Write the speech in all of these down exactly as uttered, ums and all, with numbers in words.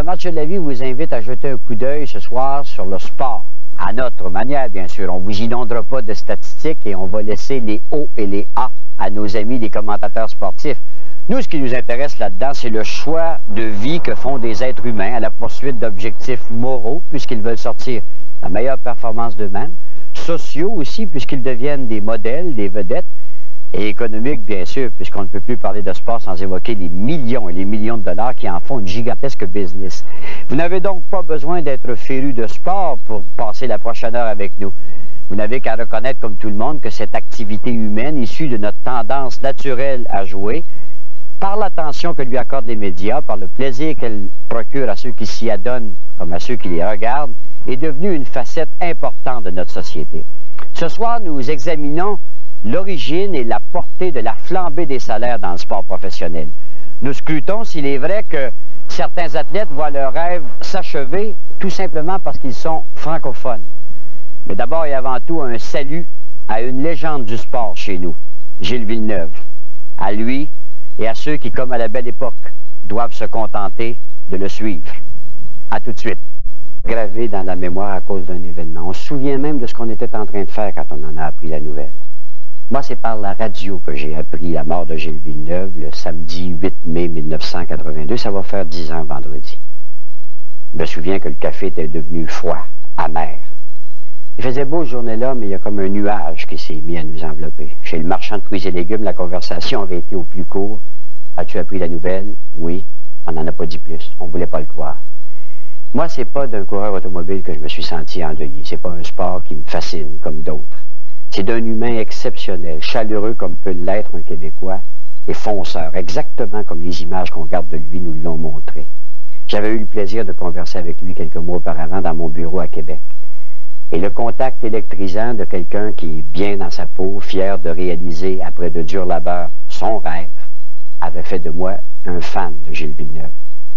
Match de la vie vous invite à jeter un coup d'œil ce soir sur le sport. À notre manière, bien sûr. On ne vous inondera pas de statistiques et on va laisser les O et les A à nos amis les commentateurs sportifs. Nous, ce qui nous intéresse là-dedans, c'est le choix de vie que font des êtres humains à la poursuite d'objectifs moraux, puisqu'ils veulent sortir la meilleure performance d'eux-mêmes, sociaux aussi, puisqu'ils deviennent des modèles, des vedettes, et économiques, bien sûr, puisqu'on ne peut plus parler de sport sans évoquer les millions et les millions de dollars qui en font une gigantesque business. Vous n'avez donc pas besoin d'être féru de sport pour passer la prochaine heure avec nous. Vous n'avez qu'à reconnaître, comme tout le monde, que cette activité humaine, issue de notre tendance naturelle à jouer, par l'attention que lui accordent les médias, par le plaisir qu'elle procure à ceux qui s'y adonnent comme à ceux qui les regardent, est devenue une facette importante de notre société. Ce soir, nous examinons l'origine et la portée de la flambée des salaires dans le sport professionnel. Nous scrutons s'il est vrai que certains athlètes voient leurs rêves s'achever tout simplement parce qu'ils sont francophones. Mais d'abord et avant tout, un salut à une légende du sport chez nous, Gilles Villeneuve. À lui et à ceux qui, comme à la belle époque, doivent se contenter de le suivre. À tout de suite. Gravé dans la mémoire à cause d'un événement. On se souvient même de ce qu'on était en train de faire quand on en a appris la nouvelle. Moi, c'est par la radio que j'ai appris la mort de Gilles Villeneuve le samedi huit mai mille neuf cent quatre-vingt-deux. Ça va faire dix ans vendredi. Je me souviens que le café était devenu froid, amer. Il faisait beau ce journée-là, mais il y a comme un nuage qui s'est mis à nous envelopper. Chez le marchand de fruits et légumes, la conversation avait été au plus court. As-tu appris la nouvelle? Oui. On n'en a pas dit plus. On ne voulait pas le croire. Moi, c'est pas d'un coureur automobile que je me suis senti endeuillé. C'est pas un sport qui me fascine comme d'autres. C'est d'un humain exceptionnel, chaleureux comme peut l'être un Québécois, et fonceur, exactement comme les images qu'on garde de lui nous l'ont montré. J'avais eu le plaisir de converser avec lui quelques mois auparavant dans mon bureau à Québec. Et le contact électrisant de quelqu'un qui est bien dans sa peau, fier de réaliser, après de durs labeurs, son rêve, avait fait de moi un fan de Gilles Villeneuve.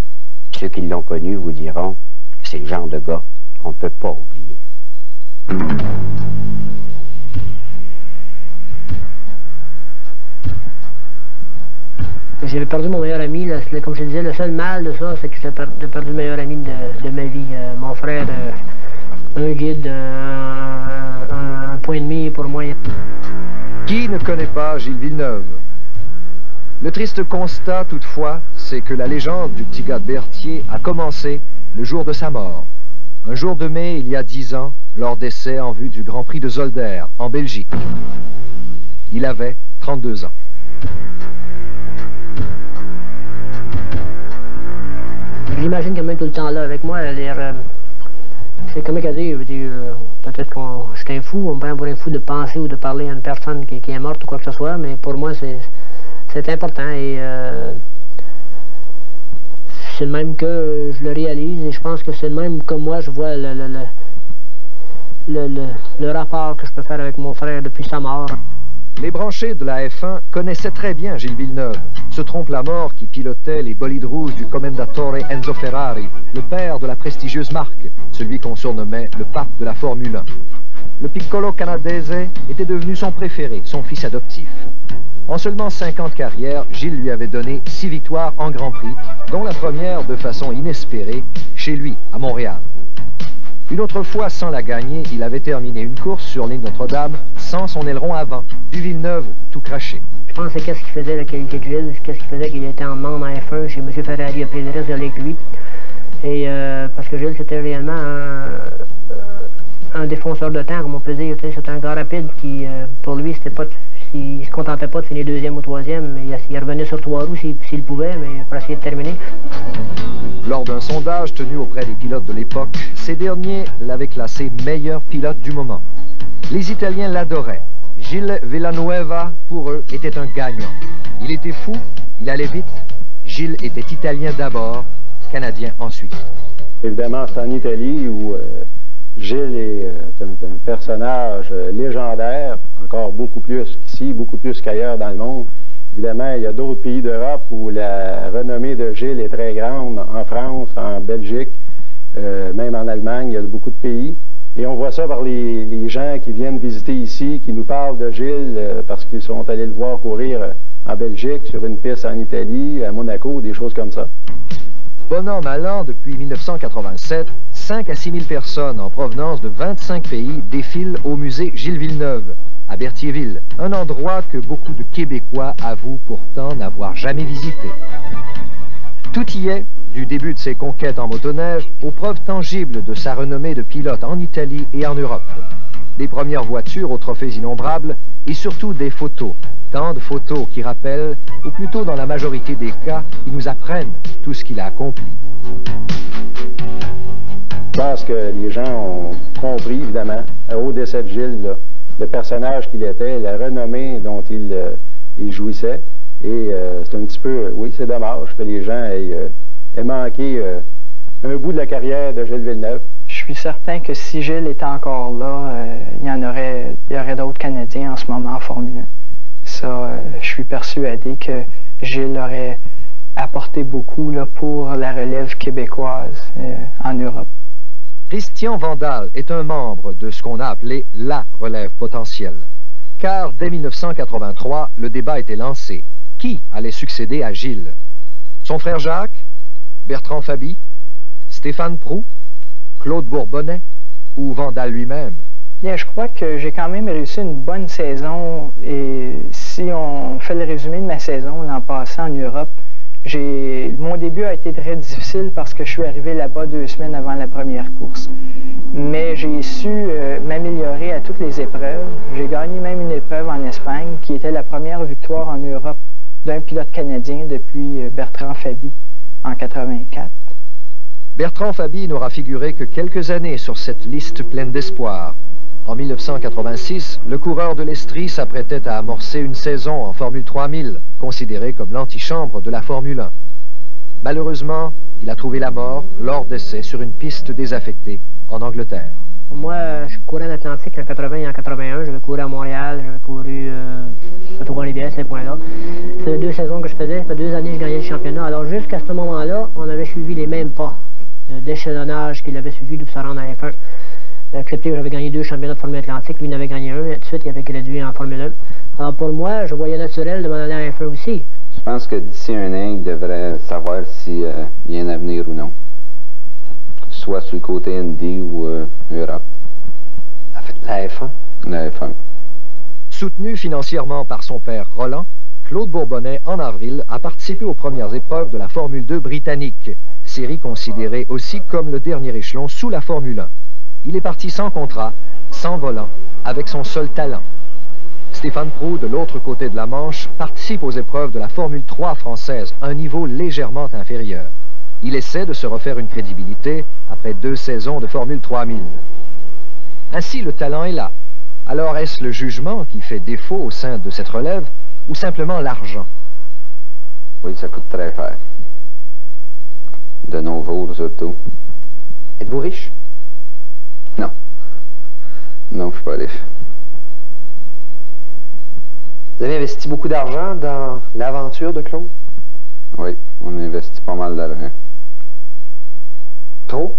Ceux qui l'ont connu vous diront que c'est le genre de gars qu'on ne peut pas oublier. J'ai perdu mon meilleur ami, là, comme je disais, le seul mal de ça, c'est que j'ai perdu, perdu le meilleur ami de, de ma vie. Euh, mon frère, euh, un guide, euh, un, un point et demi pour moi. Qui ne connaît pas Gilles Villeneuve? Le triste constat, toutefois, c'est que la légende du petit gars de Berthier a commencé le jour de sa mort. Un jour de mai, il y a dix ans, lors d'essais en vue du Grand Prix de Zolder, en Belgique. Il avait trente-deux ans. Je l'imagine quand même tout le temps là avec moi. Euh, c'est comme à dire, euh, peut-être que je suis un fou, on me prend pour un fou de penser ou de parler à une personne qui, qui est morte ou quoi que ce soit, mais pour moi, c'est important et euh, c'est le même que je le réalise et je pense que c'est le même que moi je vois le, le, le, le, le, le rapport que je peux faire avec mon frère depuis sa mort. Les branchés de la F un connaissaient très bien Gilles Villeneuve, ce trompe-la-mort qui pilotait les bolides rouges du commendatore Enzo Ferrari, le père de la prestigieuse marque, celui qu'on surnommait le pape de la Formule un. Le piccolo canadese était devenu son préféré, son fils adoptif. En seulement cinq ans de carrière, Gilles lui avait donné six victoires en Grand Prix, dont la première de façon inespérée, chez lui, à Montréal. Une autre fois, sans la gagner, il avait terminé une course sur l'île Notre-Dame sans son aileron avant, du Villeneuve tout craché. Je pense que qu'est-ce qui faisait la qualité de Gilles, qu'est-ce qui faisait qu'il était en membre en F un chez M. Ferrari, a pris le reste d'aller avec lui. Et euh, parce que Gilles, c'était réellement un, un défonceur de temps, comme on peut dire. C'était un gars rapide qui, euh, pour lui, c'était pas... Il ne se contentait pas de finir deuxième ou troisième, mais il revenait sur trois roues s'il s'il pouvait, mais pour essayer de terminer. Lors d'un sondage tenu auprès des pilotes de l'époque, ces derniers l'avaient classé meilleur pilote du moment. Les Italiens l'adoraient. Gilles Villanueva, pour eux, était un gagnant. Il était fou, il allait vite. Gilles était Italien d'abord, Canadien ensuite. Évidemment, c'est en Italie où euh, Gilles est euh, un, un personnage légendaire, encore beaucoup plus qu'ici, beaucoup plus qu'ailleurs dans le monde. Évidemment, il y a d'autres pays d'Europe où la renommée de Gilles est très grande, en France, en Belgique, euh, même en Allemagne, il y a beaucoup de pays. Et on voit ça par les, les gens qui viennent visiter ici, qui nous parlent de Gilles euh, parce qu'ils sont allés le voir courir en Belgique, sur une piste en Italie, à Monaco, des choses comme ça. Bon an, mal an, depuis mille neuf cent quatre-vingt-sept, cinq à six mille personnes en provenance de vingt-cinq pays défilent au musée Gilles Villeneuve, à Berthierville, un endroit que beaucoup de Québécois avouent pourtant n'avoir jamais visité. Tout y est, du début de ses conquêtes en motoneige aux preuves tangibles de sa renommée de pilote en Italie et en Europe. Des premières voitures aux trophées innombrables et surtout des photos. Tant de photos qui rappellent, ou plutôt dans la majorité des cas, qui nous apprennent tout ce qu'il a accompli. Je pense que les gens ont compris, évidemment, au décès de Gilles, là, le personnage qu'il était, la renommée dont il, euh, il jouissait. Et euh, c'est un petit peu, oui, c'est dommage que les gens aient, euh, aient manqué euh, un bout de la carrière de Gilles Villeneuve. Je suis certain que si Gilles était encore là, euh, il y en aurait, il y aurait d'autres Canadiens en ce moment en Formule un. Ça, euh, je suis persuadé que Gilles aurait apporté beaucoup là, pour la relève québécoise euh, en Europe. Christian Vandal est un membre de ce qu'on a appelé la relève potentielle. Car dès mille neuf cent quatre-vingt-trois, le débat était lancé. Qui allait succéder à Gilles? Son frère Jacques? Bertrand Faby? Stéphane Proulx? Claude Bourbonnais? Ou Vandal lui-même? Bien, je crois que j'ai quand même réussi une bonne saison. Et si on fait le résumé de ma saison l'an passé en Europe, j'ai mon début a été très difficile parce que je suis arrivé là-bas deux semaines avant la première course. Mais j'ai su euh, m'améliorer à toutes les épreuves. J'ai gagné même une épreuve en Espagne qui était la première victoire en Europe d'un pilote canadien depuis euh, Bertrand Faby en quatre-vingt-quatre. Bertrand Faby n'aura figuré que quelques années sur cette liste pleine d'espoir. En mille neuf cent quatre-vingt-six, le coureur de l'Estrie s'apprêtait à amorcer une saison en Formule trois mille, considérée comme l'antichambre de la Formule un. Malheureusement, il a trouvé la mort lors d'essais sur une piste désaffectée en Angleterre. Moi, je courais en Atlantique en quatre-vingt et en quatre-vingt-un. J'avais couru à Montréal, j'avais couru euh, à Trois-Rivières, ces points-là. Ça faisait deux saisons que je faisais, ça fait deux années que je gagnais le championnat. Alors jusqu'à ce moment-là, on avait suivi les mêmes pas d'échelonnage qu'il avait suivi pour se rendre en F un. Excepté que j'avais gagné deux championnats de Formule Atlantique, lui il en avait gagné un, et tout de suite il avait gradué en Formule un. Alors pour moi, je voyais naturel de m'en aller en F un aussi. Je pense que d'ici un an, il devrait savoir s'il euh, y a un avenir ou non. Soit sur le côté Indy ou euh, Europe. La F un? La F un. Soutenu financièrement par son père Roland, Claude Bourbonnais, en avril, a participé aux premières épreuves de la Formule deux britannique, série considérée aussi comme le dernier échelon sous la Formule un. Il est parti sans contrat, sans volant, avec son seul talent. Stéphane Proulx, de l'autre côté de la Manche, participe aux épreuves de la Formule trois française, un niveau légèrement inférieur. Il essaie de se refaire une crédibilité après deux saisons de Formule trois mille. Ainsi, le talent est là. Alors, est-ce le jugement qui fait défaut au sein de cette relève ou simplement l'argent? Oui, ça coûte très cher. De nos jours, surtout. Êtes-vous riche? Non. Non, je suis pas riche. Vous avez investi beaucoup d'argent dans l'aventure de Claude? Oui, on a investi pas mal d'argent. Trop?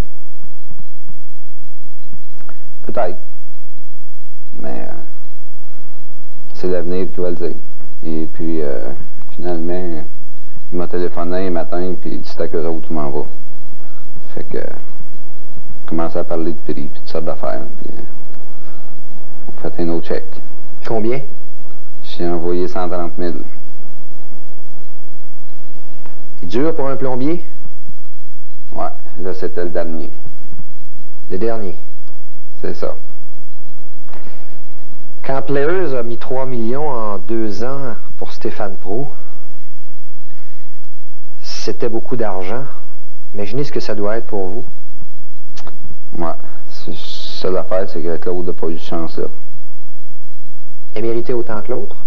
Peut-être. Mais euh, c'est l'avenir qui va le dire. Et puis, euh, finalement, il m'a téléphoné un matin, puis il dit c'est à qu'eux autres, tu m'en vas. Fait que, commencé à parler de prix, puis de sortes d'affaires, puis euh, on fait un autre chèque. Combien? J'ai envoyé cent trente mille. Il dur pour un plombier? Ouais, là c'était le dernier. Le dernier? C'est ça. Quand Players a mis trois millions en deux ans pour Stéphane Proulx, c'était beaucoup d'argent. Imaginez ce que ça doit être pour vous. Ouais, c'est ça l'affaire, c'est que Claude n'a pas eu de chance là. Il méritait autant que l'autre?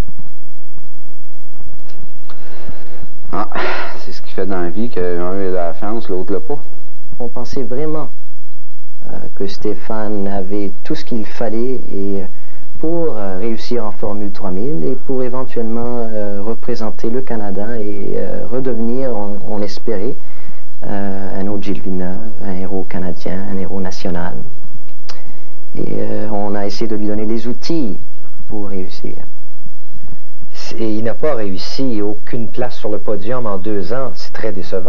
Ah, c'est ce qui fait dans la vie qu'un a la chance, l'autre l'a pas. On pensait vraiment euh, que Stéphane avait tout ce qu'il fallait et, pour euh, réussir en Formule trois mille et pour éventuellement euh, représenter le Canada et euh, redevenir, on, on espérait, euh, un autre Gilles Villeneuve, un héros canadien, un héros national. Et euh, on a essayé de lui donner les outils pour réussir. Et il n'a pas réussi aucune place sur le podium en deux ans, c'est très décevant.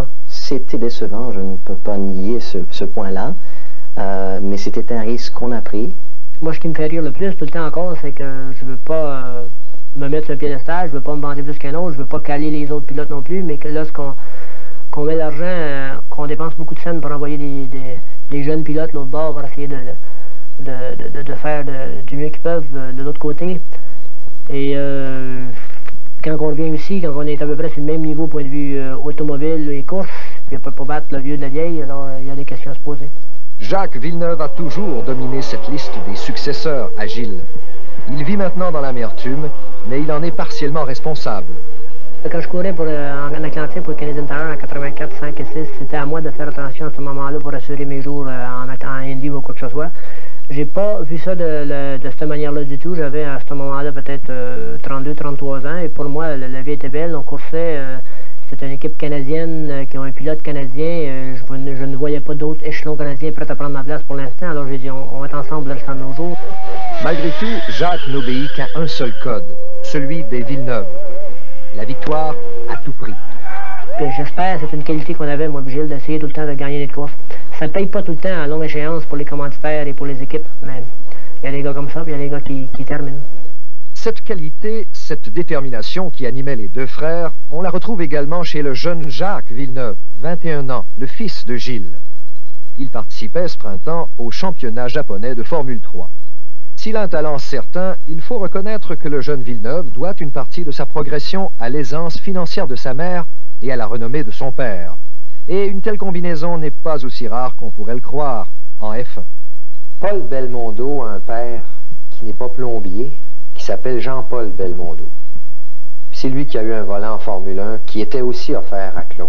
c'était décevant, je ne peux pas nier ce, ce point-là, euh, mais c'était un risque qu'on a pris. Moi, ce qui me fait rire le plus tout le temps encore, c'est que je veux pas euh, me mettre sur le piédestal, je veux pas me vanter plus qu'un autre, je veux pas caler les autres pilotes non plus, mais que lorsqu'on qu'on met l'argent, euh, qu'on dépense beaucoup de scènes pour envoyer des, des, des jeunes pilotes l'autre bord pour essayer de, de, de, de, de faire de, du mieux qu'ils peuvent de, de l'autre côté. Et euh, quand on revient ici, quand on est à peu près sur le même niveau point de vue euh, automobile et course, puis on peut pas battre le vieux de la vieille, alors il euh, y a des questions à se poser. Jacques Villeneuve a toujours dominé cette liste des successeurs à Gilles. Il vit maintenant dans l'amertume, mais il en est partiellement responsable. Quand je courais pour, euh, en Atlantique pour le Canadian Tire en quatre-vingt-quatre, cinq et six, c'était à moi de faire attention à ce moment-là pour assurer mes jours euh, en, en Indy ou quoi que ce soit. J'ai pas vu ça de, de, de cette manière-là du tout. J'avais à ce moment-là peut-être euh, trente-deux, trente-trois ans et pour moi, la, la vie était belle. On coursait, euh, c'était une équipe canadienne euh, qui a un pilote canadien. Euh, je, je ne voyais pas d'autres échelons canadiens prêts à prendre ma place pour l'instant. Alors j'ai dit, on, on va être ensemble le restant de nos jours. Malgré tout, Jacques n'obéit qu'à un seul code, celui des Villeneuve. La victoire à tout prix. J'espère, c'est une qualité qu'on avait, moi et Gilles, d'essayer tout le temps de gagner des courses. Ça ne paye pas tout le temps à longue échéance pour les commanditaires et pour les équipes, mais il y a des gars comme ça, puis il y a des gars qui, qui terminent. Cette qualité, cette détermination qui animait les deux frères, on la retrouve également chez le jeune Jacques Villeneuve, vingt et un ans, le fils de Gilles. Il participait ce printemps au championnat japonais de Formule trois. S'il a un talent certain, il faut reconnaître que le jeune Villeneuve doit une partie de sa progression à l'aisance financière de sa mère et à la renommée de son père. Et une telle combinaison n'est pas aussi rare qu'on pourrait le croire en F un. Paul Belmondo a un père qui n'est pas plombier, qui s'appelle Jean-Paul Belmondo. C'est lui qui a eu un volant en Formule un qui était aussi offert à Claude.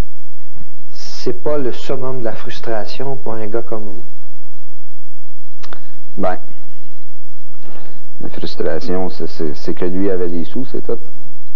C'est pas le summum de la frustration pour un gars comme vous? Ben, la frustration, c'est que lui avait des sous, c'est tout.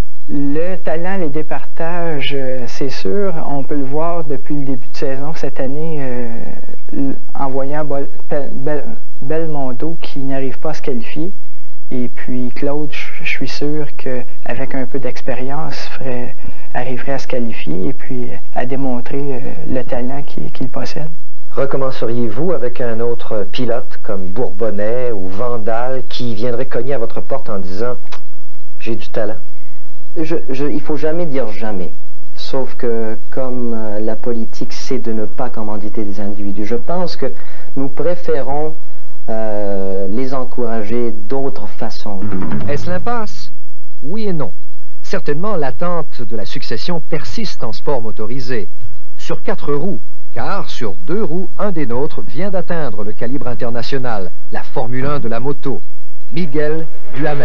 Le talent, les départages, c'est sûr, on peut le voir depuis le début de saison cette année euh, en voyant Bel Bel Belmondo qui n'arrive pas à se qualifier. Et puis Claude, je suis sûr qu'avec un peu d'expérience, arriverait à se qualifier et puis à démontrer euh, le talent qu'il qu'il possède. Recommenceriez-vous avec un autre pilote comme Bourbonnais ou Vandal qui viendrait cogner à votre porte en disant « j'ai du talent ». Je, je, il ne faut jamais dire jamais, sauf que comme euh, la politique c'est de ne pas commanditer des individus, je pense que nous préférons euh, les encourager d'autres façons. Est-ce l'impasse? Oui et non. Certainement l'attente de la succession persiste en sport motorisé, sur quatre roues, car sur deux roues, un des nôtres vient d'atteindre le calibre international, la Formule un de la moto, Miguel Duhamel.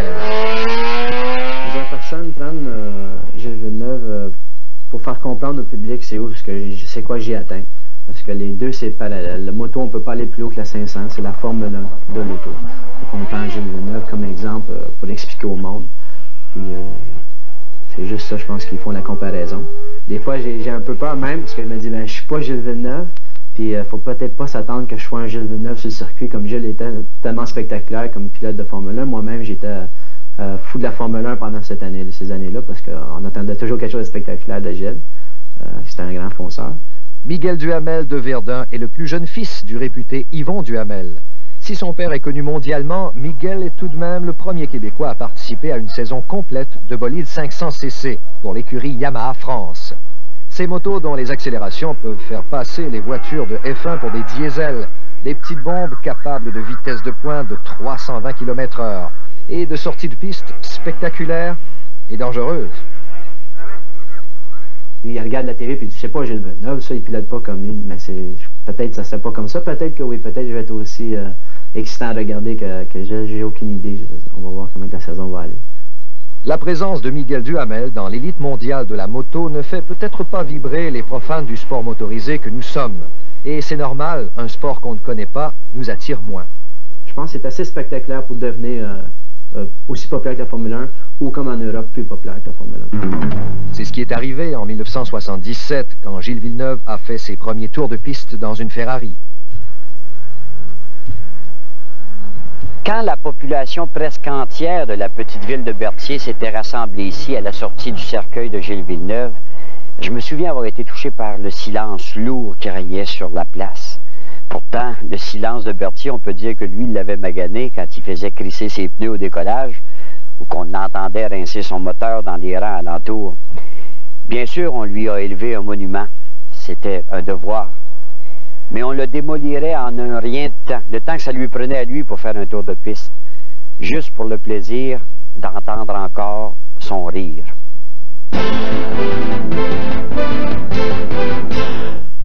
Plusieurs personnes prennent euh, Gilles Villeneuve euh, pour faire comprendre au public c'est où, c'est quoi j'ai atteint. Parce que les deux, c'est parallèle. La moto, on ne peut pas aller plus haut que la cinq cents, c'est la Formule un de l'auto. On prend Gilles Villeneuve comme exemple euh, pour l'expliquer au monde. Puis euh, c'est juste ça, je pense, qu'ils font la comparaison. Des fois, j'ai un peu peur même, parce que je me dis, ben, je suis pas Gilles Villeneuve, puis il euh, faut peut-être pas s'attendre que je sois un Gilles Villeneuve sur le circuit, comme Gilles était tellement spectaculaire comme pilote de Formule un. Moi-même, j'étais euh, fou de la Formule un pendant cette année, ces années-là, parce qu'on attendait toujours quelque chose de spectaculaire de Gilles. Euh, C'était un grand fonceur. Miguel Duhamel de Verdun est le plus jeune fils du réputé Yvon Duhamel. Si son père est connu mondialement, Miguel est tout de même le premier Québécois à participer à une saison complète de bolide cinq cents C C pour l'écurie Yamaha France. Ces motos dont les accélérations peuvent faire passer les voitures de F un pour des diesels, des petites bombes capables de vitesse de pointe de trois cent vingt kilomètres heure et de sorties de piste spectaculaires et dangereuses. Il regarde la télé et il dit, c'est pas Gilles Villeneuve, ça, il pilote pas comme lui. Mais peut-être ça serait pas comme ça, peut-être que oui, peut-être je vais être aussi euh, excitant à regarder que, que Gilles, j'ai aucune idée. On va voir comment la saison va aller. La présence de Miguel Duhamel dans l'élite mondiale de la moto ne fait peut-être pas vibrer les profanes du sport motorisé que nous sommes. Et c'est normal, un sport qu'on ne connaît pas nous attire moins. Je pense que c'est assez spectaculaire pour devenir euh, euh, aussi populaire que la Formule un ou comme en Europe, plus populaire que la Formule un. C'est ce qui est arrivé en mille neuf cent soixante-dix-sept quand Gilles Villeneuve a fait ses premiers tours de piste dans une Ferrari. Quand la population presque entière de la petite ville de Berthier s'était rassemblée ici à la sortie du cercueil de Gilles Villeneuve, Je me souviens avoir été touché par le silence lourd qui régnait sur la place. Pourtant, le silence de Berthier, on peut dire que lui, il l'avait magané quand il faisait crisser ses pneus au décollage ou qu'on entendait rincer son moteur dans les rangs alentours. Bien sûr, on lui a élevé un monument. C'était un devoir. Mais on le démolirait en un rien de temps, le temps que ça lui prenait à lui pour faire un tour de piste, juste pour le plaisir d'entendre encore son rire.